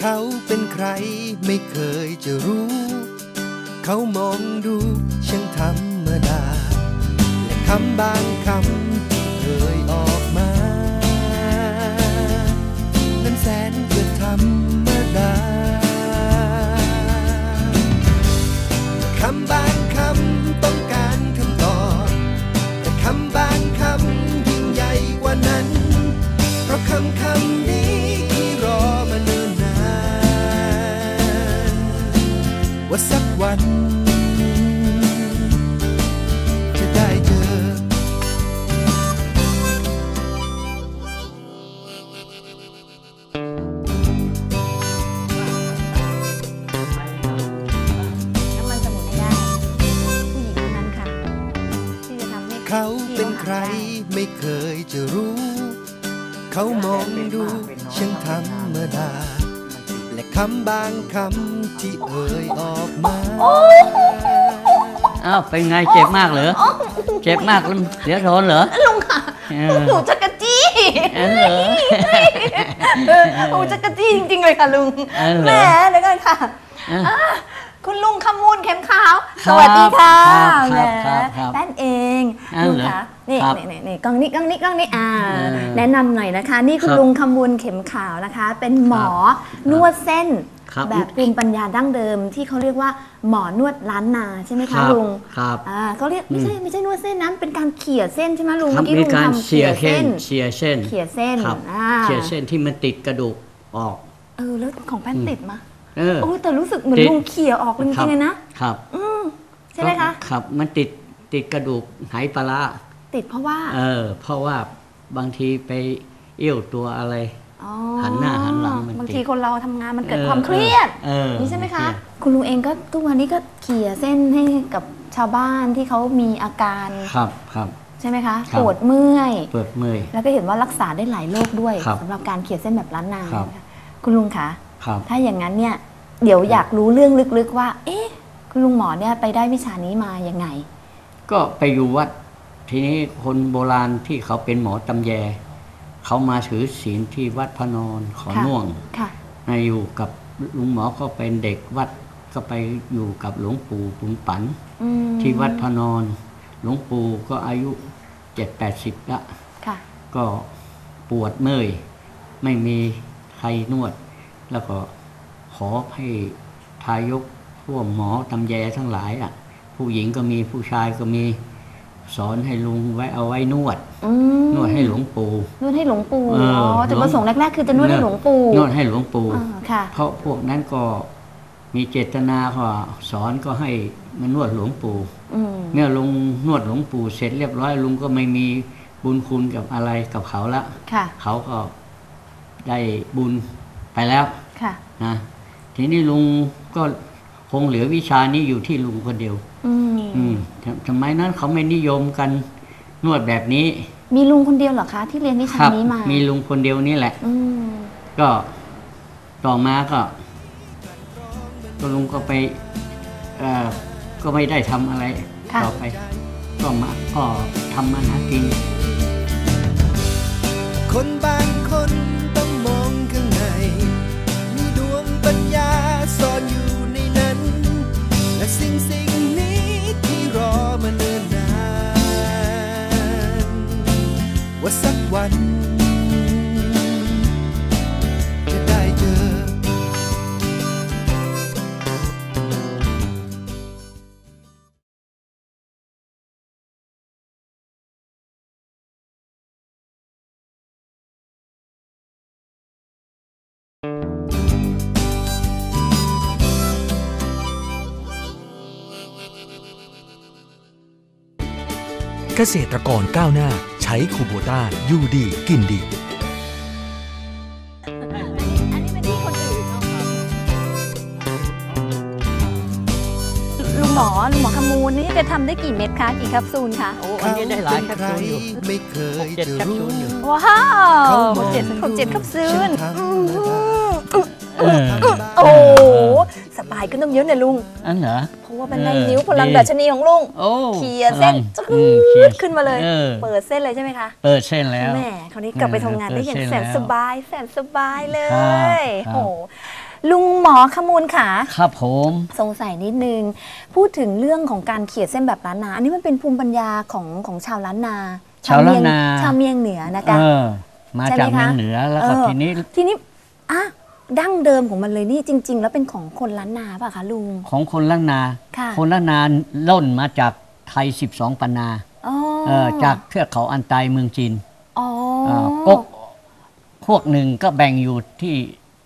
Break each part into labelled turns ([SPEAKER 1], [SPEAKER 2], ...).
[SPEAKER 1] เขาเป็นใครไม่เคยจะรู้เขามองดูช่างธรรมดาและคำบางคำที่เคยออกมานั้นแสนจะธรรมดาคำบางคำต้องการคำตอบแต่คำบางคำยิ่งใหญ่กว่านั้นเพราะคำนี้ที่รอมาเนิ่นนานว่าสักวันจะได้เจอเขาเป็นใครไม่เคยจะรู้เขามองดูช่างธรรมดาและคำบางคำที่เอ่ยออกมา
[SPEAKER 2] อ้าวเป็นไงเจ็บมากเหรอเจ็บมากแล้วเสียทนเหรอ
[SPEAKER 3] ลุงค่ะหนูจักรจี้
[SPEAKER 2] เหรอ
[SPEAKER 3] หนูจักรจี้จริงๆเลยค่ะลุงแหมเดี๋ยวกันค่ะคุณลุงขมูลเข็มขาวสวัสดีค่ะแหมแป้นเองลุงคะนี่กล้องนี้แนะนำหน่อยนะคะนี่คุณลุงขมูลเข็มขาวนะคะเป็นหมอนวดเส้นแบบภูมิปัญญาดั้งเดิมที่เขาเรียกว่าหมอนวดล้านนาใช่ไหมคะลุง
[SPEAKER 2] ครับ
[SPEAKER 3] เขาเรียกไม่ใช่นวดเส้นนะเป็นการเขี่ยเส้นใช่ไหมลุงเมื่อกี้ลุงทำ
[SPEAKER 2] เขี่ยเส้นเขี่ยเส้น
[SPEAKER 3] เขี่
[SPEAKER 2] ยเส้นที่มันติดกระดูกออก
[SPEAKER 3] แล้วของแป้นติดมาโอ้แต่รู้สึกเหมือนลุงเขี่ยออกจริงๆเลยนะครับใช่ไหมคะ
[SPEAKER 2] ครับมันติดกระดูกไหปลาร้า
[SPEAKER 3] ติดเพราะว่า
[SPEAKER 2] เพราะว่าบางทีไปเอี้ยวตัวอะไรหันหน้าหันหลัง
[SPEAKER 3] บางทีคนเราทำงานมันเกิดความเครียดนี่ใช่ไหมคะคุณลุงเองก็ทุกวันนี้ก็เขี่ยเส้นให้กับชาวบ้านที่เขามีอาการ
[SPEAKER 2] ครับ
[SPEAKER 3] ใช่ไหมคะปวดเมื่อย
[SPEAKER 2] แล้ว
[SPEAKER 3] ก็เห็นว่ารักษาได้หลายโรคด้วยสำหรับการเขี่ยเส้นแบบล้านนาคุณลุงคะถ้าอย่างนั้นเนี่ยเดี๋ยวอยากรู้เรื่องลึกๆว่าคุณลุงหมอเนี่ยไปได้วิชานี้มายังไง
[SPEAKER 2] ก็ไปอยู่วัดทีนี้คนโบราณที่เขาเป็นหมอตำแยเขามาถือศีลที่วัดพระนอนขอน่วงอยู่กับลุงหมอก็เป็นเด็กวัดก็ไปอยู่กับหลวงปู่ปุญปันที่วัดพระนอนหลวงปู่ก็อายุ70-80ละก็ปวดเมื่อยไม่มีใครนวดแล้วก็ขอให้ทายกพวกหมอตำแยทั้งหลายผู้หญิงก็มีผู้ชายก็มีสอนให้ลุงเอาไว้นวดให้หลวงปู่
[SPEAKER 3] จุดประสงค์แรกๆคือจะนวดให้หลวงปู่
[SPEAKER 2] นวดให้หลวงปู่เพราะพวกนั้นก็มีเจตนาก็สอนก็ให้มานวดหลวงปู่เมื่อลุงนวดหลวงปู่เสร็จเรียบร้อยลุงก็ไม่มีบุญคุณกับอะไรกับเขาละเขาก็ได้บุญไปแล้วนะทีนี้ลุงก็คงเหลือวิชานี้อยู่ที่ลุงคนเดียวทำไมนั้นเขาไม่นิยมกันนวดแบบนี้
[SPEAKER 3] มีลุงคนเดียวเหรอคะที่เรียนวิชานี้มา
[SPEAKER 2] มีลุงคนเดียวนี่แหละก็ต่อมาก็ลุงก็ไปก็ไม่ได้ทำอะไรต่อไปก็ทำมาหากิน
[SPEAKER 1] คนบางคนต้องมองข้างในมีดวงปัญญาซ่อนอยู่ในนั้นและสิ่งนี้ที่รอมาเนิ่นนานว่าสักวันจะได้เจอ
[SPEAKER 4] เกษตรกรก้าวหน้าใช้คูโบต้าอยู่ดีกินดี
[SPEAKER 3] อันนี้เป็นที่คนอื่นลุงหมอขมูลนี่จะทำได้กี่เม็ดคะกี่แคปซูลคะ
[SPEAKER 2] อันนี้ได้หลายแคปซูลอยู่6-7 แคปซูลอยู่
[SPEAKER 3] ว้าว6-7 แคปซูลโอ้สบายขึ้นต้องเยอะเนี่ยลุง
[SPEAKER 2] อันเหรอ
[SPEAKER 3] เพราะว่าบันไดนิ้วพลังดัชนีของลุงเขี่ยเส้นจะขึ้นมาเลยเปิดเส้นเลยใช่ไหมคะ
[SPEAKER 2] เปิดเส้นแล้ว
[SPEAKER 3] แม่คราวนี้กลับไปทำงานได้อย่างแสนสบายเลยโอ้ลุงหมอขมูลค่ะ
[SPEAKER 2] ครับผม
[SPEAKER 3] สงสัยนิดนึงพูดถึงเรื่องของการเขียนเส้นแบบล้านนาอันนี้มันเป็นภูมิปัญญาของชาวล้านนา
[SPEAKER 2] ชาวล้านนา
[SPEAKER 3] ชาวเมียงเหนือนะคะ
[SPEAKER 2] มาจากเมียงเหนือแล้วก็ทีนี้
[SPEAKER 3] ดั้งเดิมของมันเลยนี่จริงๆแล้วเป็นของคนล้านนาป่ะคะลุง
[SPEAKER 2] ของคนล้านนาคนล้านนาล่นมาจากไทย12ปันนาจากเทือกเขาอันไตเมืองจีนก๊กพวกหนึ่งก็แบ่งอยู่ที่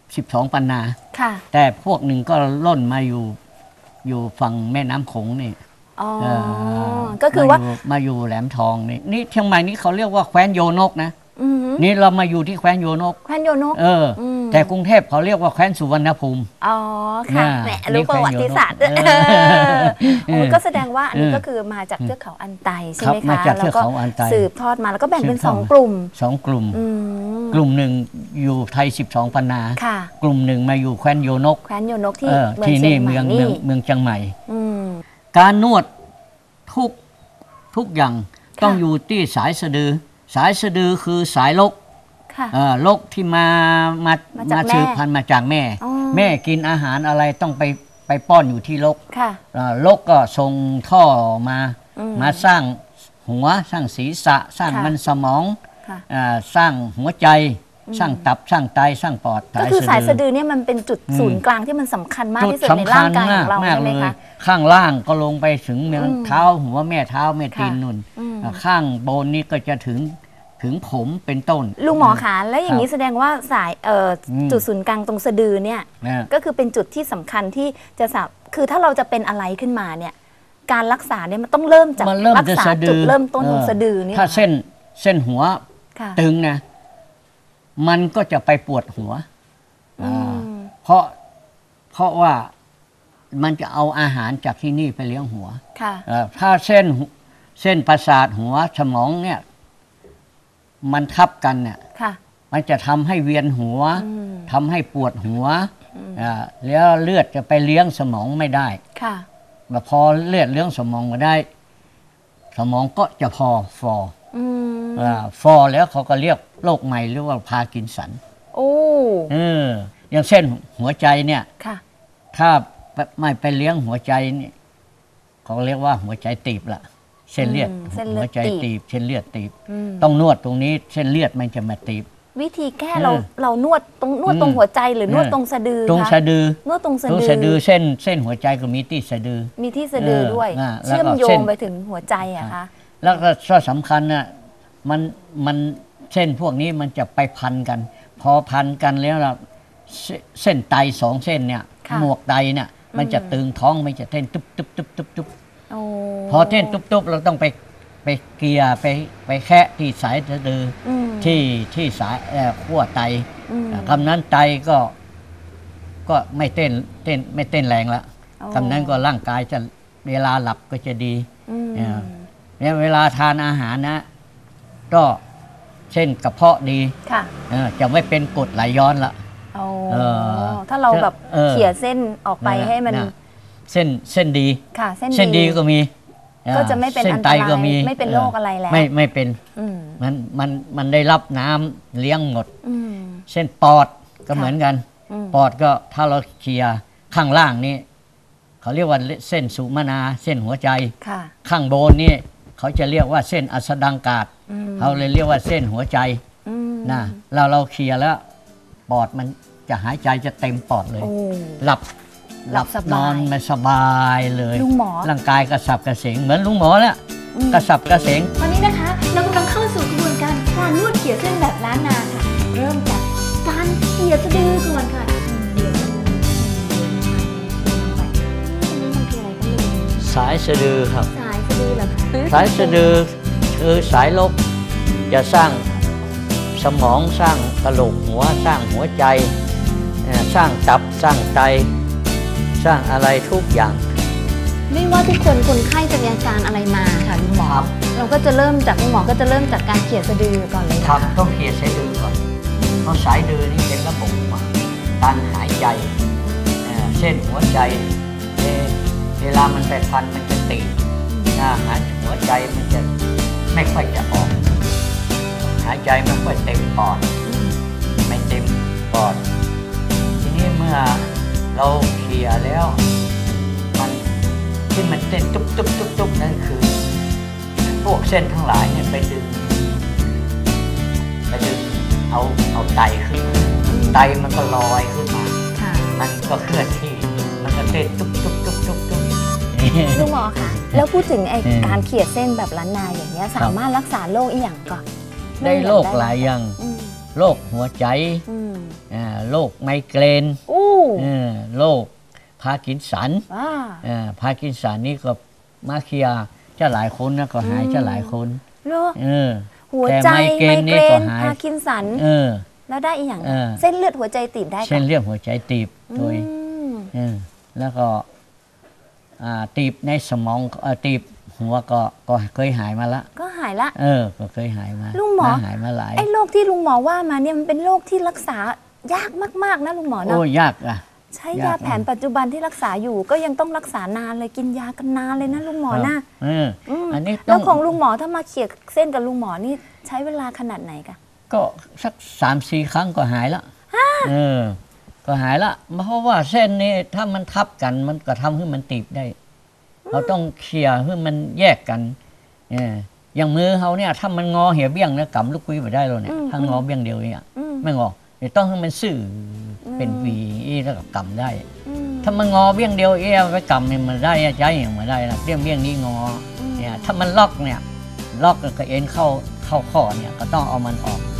[SPEAKER 2] 12ปันนาแต่พวกหนึ่งก็ล่นมาอยู่ฝั่งแม่น้ำโขงนี่
[SPEAKER 3] ก็คือว่า
[SPEAKER 2] มาอยู่แหลมทองนี่เชียงใหม่นี่เขาเรียกว่าแคว้นโยนกนะนี่เรามาอยู่ที่แคว้นโยนกแต่กรุงเทพเขาเรียกว่าแคว้นสุวรรณภูมิ
[SPEAKER 3] อ๋อค่ะแหมรู้ประวัติศาสตร์ก็แสดงว่าอันนี้ก็คือมาจากเทือกเขาอันไตใช่ไหมคะแล้วก็สืบทอดมาแล้วก็แบ่งเป็น2 กลุ่ม
[SPEAKER 2] กลุ่มหนึ่งอยู่ไทย12ปันนากลุ่มหนึ่งมาอยู่แคว้นโยนกที่นี่เมืองเชียงใหม่การนวดทุกอย่างต้องอยู่ที่สายสะดือคือสายลกลกที่มาสืบพันธุ์มาจากแม่กินอาหารอะไรต้องไปป้อนอยู่ที่ลกลกก็ส่งท่อมาสร้างหัวสร้างศีรษะสร้างมันสมองสร้างหัวใจสร้างตับสร้างไตสร้างปอด
[SPEAKER 3] ก็คือสายสะดือเนี่ยมันเป็นจุดศูนย์กลางที่มันสำคัญมากที่สุดในร่างกายของเราใช่ไหมคะ
[SPEAKER 2] ข้างล่างก็ลงไปถึงเท้าหัวแม่เท้าแม่ตีนนุ่นข้างบนนี้ก็จะถึงผมเป็นต้น
[SPEAKER 3] ลุงหมอคะแล้วอย่างนี้แสดงว่าสายจุดศูนย์กลางตรงสะดือเนี่ยก็คือเป็นจุดที่สำคัญที่จะคือถ้าเราจะเป็นอะไรขึ้นมาเนี่ยการรักษาเนี่ยมันต้องเริ่มจากรักษาจุดเริ่มต้นของสะดือนี่
[SPEAKER 2] ถ้าเส้นหัวตึงนะมันก็จะไปปวดหัวเพราะว่ามันจะเอาอาหารจากที่นี่ไปเลี้ยงหัวถ้าเส้นประสาทหัวสมองเนี่ยมันทับกันเนี่ยมันจะทำให้เวียนหัวทำให้ปวดหัวแล้วเลือดจะไปเลี้ยงสมองไม่ได้พอเลือดเลี้ยงสมองมาได้สมองก็จะฟอแล้วเขาก็เรียกโรคใหม่เรียกว่าพาร์กินสันอย่างเช่นหัวใจเนี่ยถ้าไม่ไปเลี้ยงหัวใจนี่เขาเรียกว่าหัวใจตีบละเส้นเลือดหัวใจตีบเส้นเลือดตีบต้องนวดตรงนี้เส้นเลือดมันจะมาตีบ
[SPEAKER 3] วิธีแก้เรานวดตรงหัวใจหรือนวดตรงสะดือ
[SPEAKER 2] ตรงสะดือน
[SPEAKER 3] วดตรงสะดื
[SPEAKER 2] อเส้นหัวใจก็มีที่สะดือ
[SPEAKER 3] มีที่สะดือด้วยเชื่อมโยงไปถึงหัวใจอะคะ
[SPEAKER 2] แล้วก็ข้อสำคัญน่ะมันเส้นพวกนี้มันจะไปพันกันพอพันกันแล้วเส้นไต2 เส้นเนี่ยหมวกไตเนี่ยมันจะตึงท้องมันจะเต้นตุ๊บพอเต้นตุ๊บเราต้องไปเกียร์ไปแคะที่สายสะดือที่สายขั้วไตคำนั้นไตก็ไม่เต้นแรงละคำนั้นก็ร่างกายจะเวลาหลับก็จะดีเนี่ยเวลาทานอาหารนะก็เช่นกระเพาะดีจะไม่เป็นกรดไหลย้อนละ
[SPEAKER 3] ถ้าเราแบบเขี่ยเส้นออกไปให้มัน
[SPEAKER 2] เส้นดีเส้นดีก็มี
[SPEAKER 3] ก็จะไม่เป็นอันตรายไม่เป็นโรคอะไรแล้ว
[SPEAKER 2] ไม่เป็นมันได้รับน้ำเลี้ยงหมดเช่นปอดก็เหมือนกันปอดก็ถ้าเราเขี่ยข้างล่างนี่เขาเรียกว่าเส้นสุมาณาเส้นหัวใจข้างบนนี่เขาจะเรียกว่าเส้นอัสดังกาศเขาเลยเรียกว่าเส้นหัวใจนะเราเคลียร์แล้วปอดมันจะหายใจจะเต็มปอดเลยหลับนอนมันสบายเลยร่างกายกระสับกระเฉงเหมือนลุงหมอแล้วกระสับกระเฉง
[SPEAKER 3] ตอนนี้นะคะเรากำลังเข้าสู่กระบวนการนวดเขี่ยเส้นแบบล้านนาค่ะเริ่มจากการเขี่ยสะดือก่อนค่ะ
[SPEAKER 2] สายสะดือครับ
[SPEAKER 3] สายสะดือเหรอคะ
[SPEAKER 2] สายสะดือคือสายลบจะสร้างสมองสร้างกระโหลกหัวสร้างหัวใจสร้างตับสร้างไตสร้างอะไรทุกอย่าง
[SPEAKER 3] ไม่ว่าทุกคนไข้จะมีอาการอะไรมาค่ะลุงหมอลุงหมอก็จะเริ่มจากการเขี่ยสะดือก่อนเลย
[SPEAKER 2] ครับต้องเขี่ยสะดือก่อนเพราะสายดือนี่เป็นระบบการหายใจเส้นหัวใจเวลามันไปพันมันจะตีบหัวใจมันจะไม่ค่อยจะออกหายใจไม่ค่อยเต็มปอดไม่เต็มปอดทีนี้เมื่มื่อเราเขี่ยแล้วมันที่มันเต้นจุ๊บนั่นคือพวกเส้นทั้งหลายเนี่ยไปดึงเอาไตขึ้นมาไตมันก็ลอยขึ้นมามันก็เคลื่อนที่มันก็เต้นจุ๊บ
[SPEAKER 3] ลุงหมอคะแล้วพูดถึงไอ้การเขี่ยเส้นแบบล้านนาอย่างเงี้ยสามารถรักษาโรคอีกอย่างก่อน
[SPEAKER 2] ได้โรคหลายอย่างโรคหัวใจโรคไมเกรนโรคพาร์กินสันพาร์กินสันนี่ก็มาเคียจะหลายคนนะก็หายจะหลายคน
[SPEAKER 3] หัวใจไมเกรนพาร์กินสันแล้วได้อีกอย่างเส้นเลือดหัวใจตีบได้
[SPEAKER 2] เส้นเลือดหัวใจตีบโดยแล้วก็ตีบในสมองตีบหัวก็เคยหายมาละ
[SPEAKER 3] ก็หายละ
[SPEAKER 2] ก็เคยหายมา
[SPEAKER 3] ลุงหมอ
[SPEAKER 2] หายมาหลาย
[SPEAKER 3] ไอ้โรคที่ลุงหมอว่ามาเนี่ยมันเป็นโรคที่รักษายากมากๆนะลุงหมอเนาะ
[SPEAKER 2] โอ้ยาก
[SPEAKER 3] ใช้ยาแผนปัจจุบันที่รักษาอยู่ก็ยังต้องรักษานานเลยกินยากันนานเลยนะลุงหมอนะ
[SPEAKER 2] อันนี้
[SPEAKER 3] แล้วของลุงหมอถ้ามาเขี่ยเส้นกับลุงหมอนี่ใช้เวลาขนาดไหนคะ
[SPEAKER 2] ก็สัก3-4 ครั้งก็หายละก็หายละเพราะว่าเส้นนี้ถ้ามันทับกันมันก็ทำให้มันตีบได้เราต้องเขี่ยให้มันแยกกันอย่างมือเขาเนี่ยถ้ามันงอเหี่ยเบี้ยงนะกำลูกคุยไปได้เลยเนี่ยถ้างอเบี้ยงเดียวเนี่ยไม่งอต้องให้มันซื่อเป็นวีแล้วก็กำได้ถ้ามันงอเบี้ยงเดียวไปกำเนี่ยมันได้ใจอย่างมันได้นะเบี้ยงนี้งอเนี่ยถ้ามันล็อกเนี่ยล็อกก็เอ็นเข้าข้อเนี่ยก็ต้องเอามันออก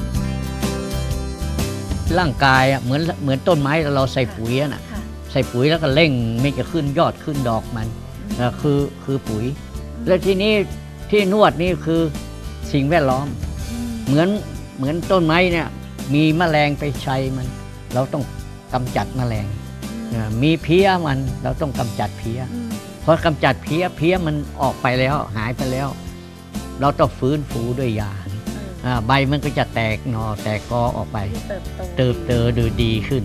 [SPEAKER 2] ร่างกายเหมือนต้นไม้เราใส่ปุ๋ยน่ะใส่ปุ๋ยแล้วก็เร่งไม่จะขึ้นยอดขึ้นดอกมันคือปุ๋ยแล้วทีนี้ที่นวดนี่คือสิ่งแวดล้อมเหมือนต้นไม้เนี่ยมีแมลงไปใช้มันเราต้องกำจัดแมลงมีเพี้ยมันเราต้องกำจัดเพี้ยพอกำจัดเพี้ยมันออกไปแล้วหายไปแล้วเราต้องฟื้นฟูด้วยยาใบมันก็จะแตกหน่อแตกกอออกไปเติบโตดูดีขึ้น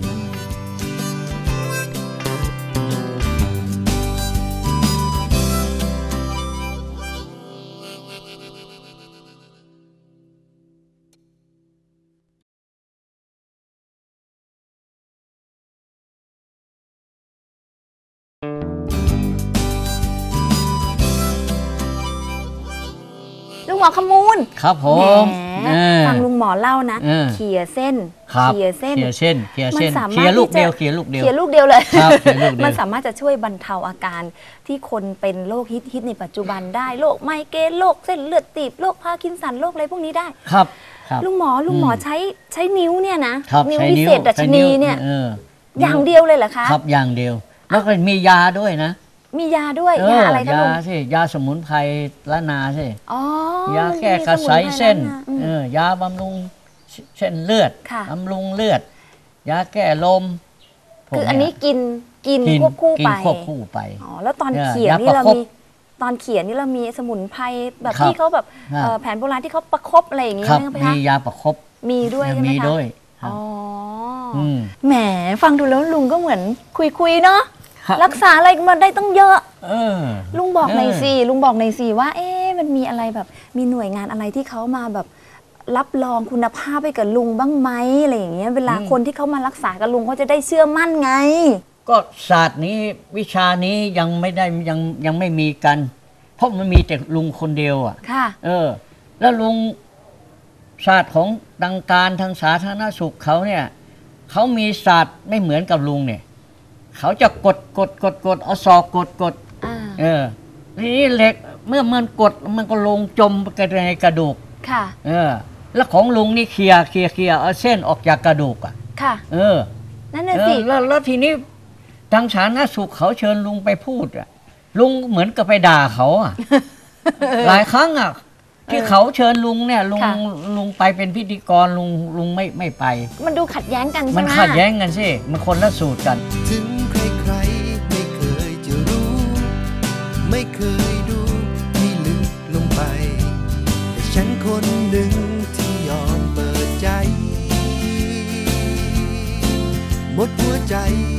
[SPEAKER 3] ลุงหมอขมูล
[SPEAKER 2] ครับผม
[SPEAKER 3] ฟังลุงหมอเล่านะเขี่ยเส้น
[SPEAKER 2] เขี่ยเขี่ยลูกเดียวเขี่ยลูกเดียว
[SPEAKER 3] เลยมันสามารถจะช่วยบรรเทาอาการที่คนเป็นโรคฮิตในปัจจุบันได้โรคไมเกรนโรคเส้นเลือดตีบโรคพาร์กินสันโรคอะไรพวกนี้ได้
[SPEAKER 2] ครับ
[SPEAKER 3] ลุงหมอใช้นิ้วเนี่ยนะนิ้ววิเศษดัชนีเนี่ยอย่างเดียวเลยเหรอคะ
[SPEAKER 2] ครับอย่างเดียวแล้วก็มียาด้วยนะ
[SPEAKER 3] มียาด้วยยาอะไรคะลุง
[SPEAKER 2] ยาสิยาสมุนไพรล้านนาสิยาแก้กระสายเส้นยาบำรุงเส้นเลือดบำรุงเลือดยาแก้ลม
[SPEAKER 3] คืออันนี้กินควบคู่ไปแล้วตอนเขียนนี่เรามีสมุนไพรแบบที่เขาแบบแผนโบราณที่เขาประคบอะไรอย่างนี้ไหมคะ
[SPEAKER 2] มียาประคบ
[SPEAKER 3] มีด้วยใช่ไหมคะ
[SPEAKER 2] มีด้วย
[SPEAKER 3] แหมฟังดูแล้วลุงก็เหมือนคุยเนาะรักษาอะไรมาได้ตั้งเยอะลุงบอกหน่อยสิว่ามันมีอะไรแบบมีหน่วยงานอะไรที่เขามาแบบรับรองคุณภาพให้กับลุงบ้างไหมอะไรอย่างเงี้ยเวลาคนที่เขามารักษากับลุงเขาจะได้เชื่อมั่นไง
[SPEAKER 2] ก็ศาสตร์นี้วิชานี้ยังไม่ได้ยังไม่มีกันเพราะมันมีแต่ลุงคนเดียว
[SPEAKER 3] ค่ะ
[SPEAKER 2] แล้วลุงศาสตร์ของทางสาธารณสุขเขาเนี่ยเขามีศาสตร์ไม่เหมือนกับลุงเนี่ยเขาจะกดเอาศอกกดทีนี้เหล็กเมื่อมันกดมันก็ลงจมไปในกระดูก
[SPEAKER 3] ค่ะ
[SPEAKER 2] แล้วของลุงนี่เคลียร์เอาเส้นออกจากกระดูก
[SPEAKER 3] ค่ะนั่นน่ะสิ
[SPEAKER 2] แล้วทีนี้ทางสาธารณสุขเขาเชิญลุงไปพูดลุงเหมือนกับไปด่าเขาหลายครั้งที่เขาเชิญลุงเนี่ยลุงไปเป็นพิธีกรลุงไม่ไป
[SPEAKER 3] มันดูขัดแย้งกันใช่ไหม
[SPEAKER 2] มันขัดแย้งกันสิมันคนละสูตรกัน
[SPEAKER 1] ถึงใครไม่เคยจะรู้ไม่เคยดูที่ลึกลงไปแต่ฉันคนหนึ่งที่ยอมเปิดใจหมดหัวใจ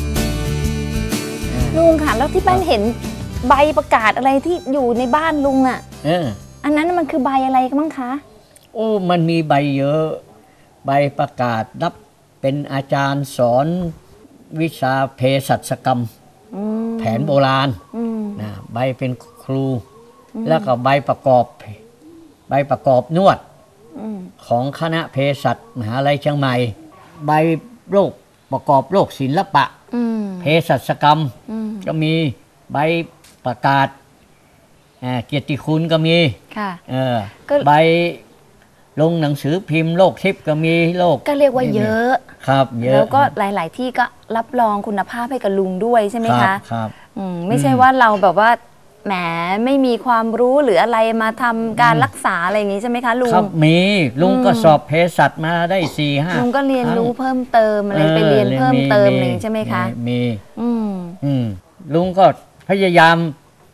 [SPEAKER 3] ลุงค่ะแล้วที่บ้านเห็นใบประกาศอะไรที่อยู่ในบ้านลุงอันนั้นมันคือใบอะไรกันบ้างคะ
[SPEAKER 2] โอ้มันมีใบเยอะใบประกาศรับเป็นอาจารย์สอนวิชาเภสัชกรรมแผนโบราณนะใบเป็นครูแล้วก็ใบประกอบนวดของคณะเภสัชมหาลัยเชียงใหม่ใบโรคประกอบโรคศิลปะเภสัชกรรมก็มีใบประกาศเกียรติคุณก็มีใบลงหนังสือพิมพ์โลกทิพย์ก็มีโลก
[SPEAKER 3] ก็เรียกว่าเยอะ
[SPEAKER 2] ครับเยอะ
[SPEAKER 3] แล้วก็หลายๆที่ก็รับรองคุณภาพให้กับลุงด้วยใช่ไหมคะ
[SPEAKER 2] ครับ
[SPEAKER 3] ไม่ใช่ว่าเราแบบว่าแหมไม่มีความรู้หรืออะไรมาทำการรักษาอะไรอย่างนี้ใช่ไหมคะลุง
[SPEAKER 2] ครับมีลุงก็สอบเภสัชมาได้4-5
[SPEAKER 3] ลุงก็เรียนรู้เพิ่มเติมอะไรไปเรียนเพิ่มเติมนึงใช่ไหมคะ
[SPEAKER 2] มีลุงก็พยายาม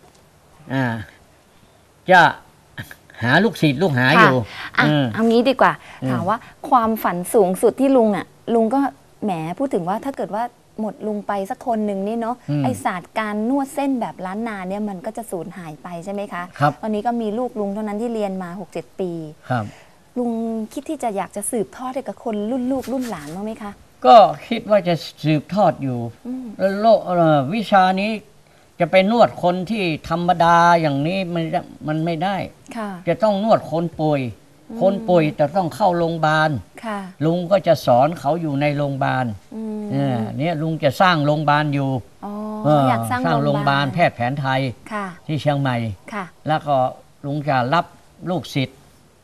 [SPEAKER 2] จะหาลูกศิษย์ลูกหาอยู่
[SPEAKER 3] เอางี้ดีกว่าถามว่าความฝันสูงสุดที่ลุงก็แหมพูดถึงว่าถ้าเกิดว่าหมดลุงไปสักคนหนึ่งนี่เนาะไอศาสตร์การนวดเส้นแบบล้านนาเนี่ยมันก็จะสูญหายไปใช่ไหมคะตอนนี้ก็มีลูกลุงเท่านั้นที่เรียนมา 6-7 ปีลุงคิดที่จะอยากจะสืบทอดให้กับคนรุ่นลูกรุ่นหลานบ้างไหมคะ
[SPEAKER 2] ก็คิดว่าจะสืบทอดอยู่แล้ววิชานี้จะไปนวดคนที่ธรรมดาอย่างนี้มันไม่ได้จะต้องนวดคนป่วยจะต้องเข้าโรงพยาบาลลุงก็จะสอนเขาอยู่ในโรงพยาบาลเนี่ยลุงจะสร้างโรงพยาบาลอยู่
[SPEAKER 3] อยากสร้าง
[SPEAKER 2] โรงพยาบาลแพทย์แผนไทยที่เชียงใหม่แล้วก็ลุงจะรับลูกศิษย์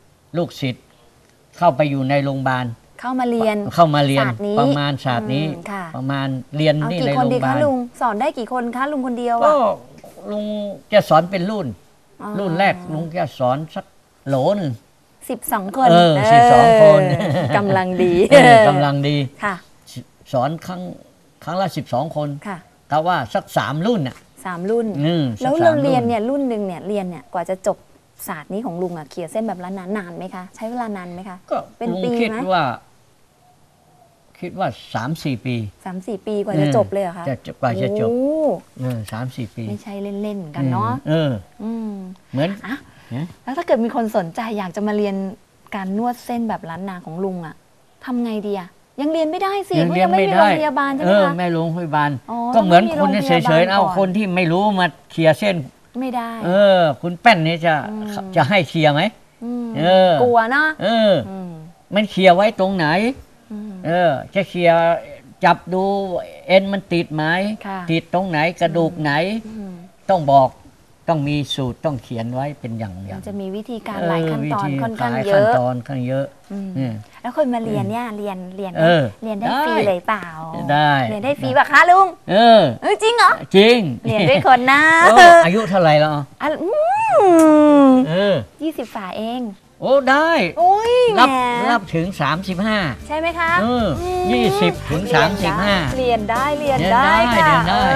[SPEAKER 2] เข้าไปอยู่ในโรงพยาบาล
[SPEAKER 3] เข้ามาเรียน
[SPEAKER 2] ประมาณศาสตร์นี้ประมาณเรียนนี่ในโรงพยาบาล
[SPEAKER 3] ลุงสอนได้กี่คนคะลุงคนเดียว
[SPEAKER 2] ก็ลุงจะสอนเป็นรุ่นแรกลุงจะสอนสักโหลหนึ่ง
[SPEAKER 3] 12 คน
[SPEAKER 2] 12 คน
[SPEAKER 3] กำลังดี
[SPEAKER 2] ค่ะสอนครั้งละ12 คนแต่ว่าสัก3 รุ่น
[SPEAKER 3] 3 รุ่นแล้วเราเรียนเนี่ยรุ่นหนึ่งเนี่ยเรียนเนี่ยกว่าจะจบศาสตร์นี้ของลุงเขียนเส้นแบบล้านนานไหมคะใช้เวลานานไหมคะ
[SPEAKER 2] ก็เป็นปีไหมคิดว่า 3-4 ปี
[SPEAKER 3] 3-4 ปีกว่าจะจบเลยเหรอคะ
[SPEAKER 2] กว่าจะจบ3-4 ปี
[SPEAKER 3] ไม่ใช่เล่นๆกันเนาะ
[SPEAKER 2] เหมือน
[SPEAKER 3] แล้วถ้าเกิดมีคนสนใจอยากจะมาเรียนการนวดเส้นแบบล้านนาของลุงทำไงดียังเรียนไม่ได้สิเพราะยังไม่มีโรงพยาบาลใช่ไหมคะ
[SPEAKER 2] ไม่โรงพยาบาลก็เหมือนคุณเฉยๆเอาคนที่ไม่รู้มาเคลียร์เส้น
[SPEAKER 3] ไม่ได้
[SPEAKER 2] คุณแป้นนี่จะให้เคลียร์ไหม
[SPEAKER 3] กลัวนะ
[SPEAKER 2] มันเคลียร์ไว้ตรงไหนจะเคลียร์จับดูเอ็นมันติดไหมติดตรงไหนกระดูกไหนต้องบอกต้องมีสูตรต้องเขียนไว้เป็นอย่าง
[SPEAKER 3] จะมีวิธีการหลายขั้นตอนค่อนข้างเยอะแล้วคนมาเรียนเนี่ยเรียนได้ฟรีเลยเปล่า
[SPEAKER 2] ได้
[SPEAKER 3] เรียนได้ฟรีป่ะคะลุงจริงเหรอ
[SPEAKER 2] จริง
[SPEAKER 3] เรียนด้วยคนนะ
[SPEAKER 2] อายุเท่าไหร่แล้ว
[SPEAKER 3] 20 ฝ่าเอง
[SPEAKER 2] โอ้ได้รับถึง35
[SPEAKER 3] ใช่ไหมคะ
[SPEAKER 2] 20 ถึง 35
[SPEAKER 3] เรียนได้ค่ะ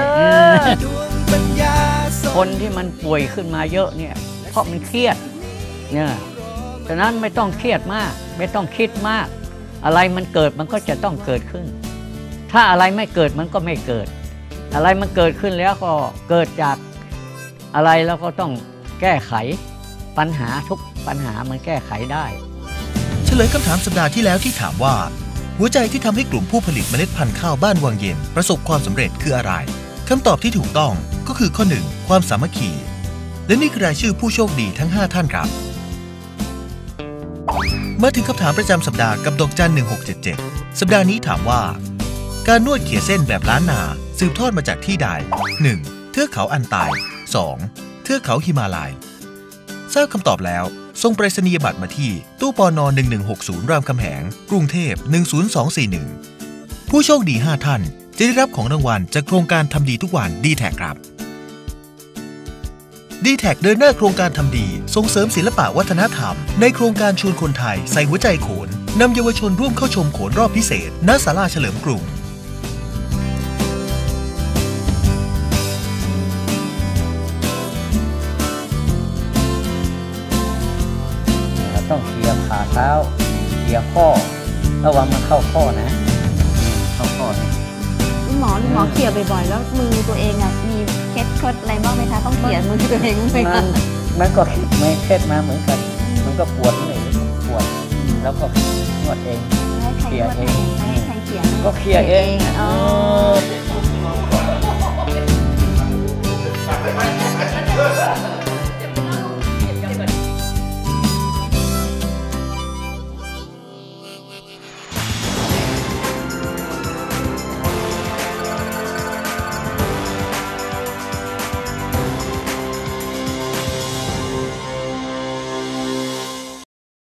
[SPEAKER 2] คนที่มันป่วยขึ้นมาเยอะเนี่ยเพราะมันเครียดเนี่ยฉะนั้นไม่ต้องเครียดมากไม่ต้องคิดมากอะไรมันเกิดมันก็จะต้องเกิดขึ้นถ้าอะไรไม่เกิดมันก็ไม่เกิดอะไรมันเกิดขึ้นแล้วก็เกิดจากอะไรแล้วก็ต้องแก้ไขปัญหาทุกปัญหามันแก้ไขได้
[SPEAKER 4] เฉลยคำถามสัปดาห์ที่แล้วที่ถามว่าหัวใจที่ทำให้กลุ่มผู้ผลิตเมล็ดพันธุ์ข้าวบ้านวังเย็นประสบความสำเร็จคืออะไรคำตอบที่ถูกต้องก็คือข้อ 1 ความสามัคคีและนี่คือรายชื่อผู้โชคดีทั้ง5ท่านครับมาถึงคำถามประจำสัปดาห์กับดอกจัน1677สัปดาห์นี้ถามว่าการนวดเขี่ยเส้นแบบล้านนาสืบทอดมาจากที่ใด 1. เทือกเขาอันไต 2. เทือกเขาหิมาลัยทราบคำตอบแล้วส่งไปรษณียบัตรมาที่ตู้ปน1160รามคำแหงกรุงเทพ10241ผู้โชคดี5ท่านจะได้รับของรางวัลจากโครงการทำดีทุกวัน D-Tag ครับ D-Tag เดินหน้าโครงการทำดีส่งเสริมศิลปะวัฒนธรรมในโครงการชวนคนไทยใส่หัวใจโขนนำเยาวชนร่วมเข้าชมโขนรอบพิเศษณศาลาเฉลิมกรุง
[SPEAKER 2] ต้องเคลียร์ขาเท้าเคลียร์ข้อระวังมันเข้าข้อนะเข้าข้อนะ
[SPEAKER 3] หมอเขี่ยบ่อยๆแล้วมือตัวเองมีเคล็ดอะไรบ้างไหมคะต้องเขี่ยมือตัวเองไหมคะ
[SPEAKER 2] มันก็ไม่เคล็ดมาเหมือนกันมันก็ปวดเลยปวดแล้วก็นวดเอง
[SPEAKER 3] เขี่ยเองให้ใครเขี่ยให้
[SPEAKER 2] ก็เคลียร์เอง
[SPEAKER 3] อ๋อ